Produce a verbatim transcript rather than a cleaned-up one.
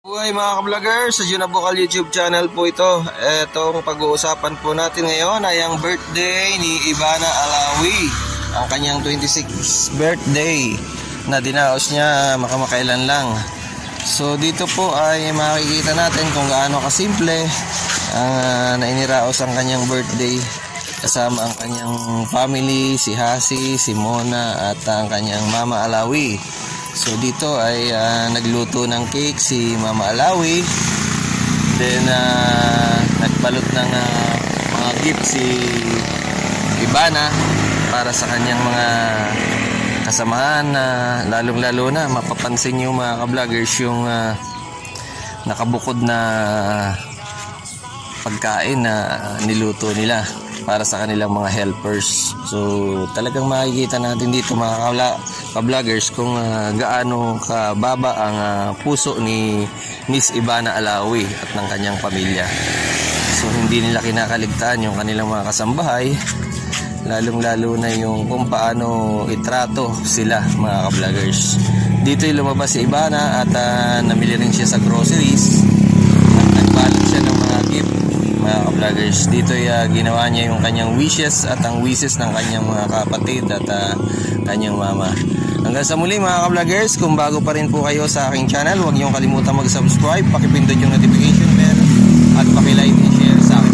Buhay mga ka-vloggers, sa Junabukal YouTube channel po ito. Etong pag-uusapan po natin ngayon ay ang birthday ni Ivana Alawi. Ang kanyang twenty-sixth birthday na dinaos niya makamakailan lang. So dito po ay makikita natin kung gaano kasimple ang uh, nainiraos ang kanyang birthday. Kasama ang kanyang family, si Hasi, si Mona at ang kanyang Mama Alawi. So dito ay uh, nagluto ng cake si Mama Alawi. Then uh, nagbalot ng uh, mga gift si Ivana para sa kanyang mga kasamahan na uh, lalong lalo na mapapansin nyo mga ka-vloggers yung uh, nakabukod na pagkain na uh, niluto nila para sa kanilang mga helpers. So talagang makikita natin dito mga ka-vloggers kung uh, gaano kababa ang uh, puso ni Miss Ivana Alawi at ng kanyang pamilya. So hindi nila kinakaligtaan yung kanilang mga kasambahay, lalong lalo na yung kung paano itrato sila mga ka-vloggers. Dito yung lumabas si Ivana at uh, namili rin siya sa groceries at nagbalot siya ng mga gift mga ka-vloggers. Dito uh, ginawa niya yung kanyang wishes at ang wishes ng kanyang mga kapatid at uh, kanyang mama. Hanggang sa muli mga ka-vloggers, kung bago pa rin po kayo sa aking channel, huwag niyong kalimutan mag-subscribe, pakipindot yung notification bell at pakilike and share sa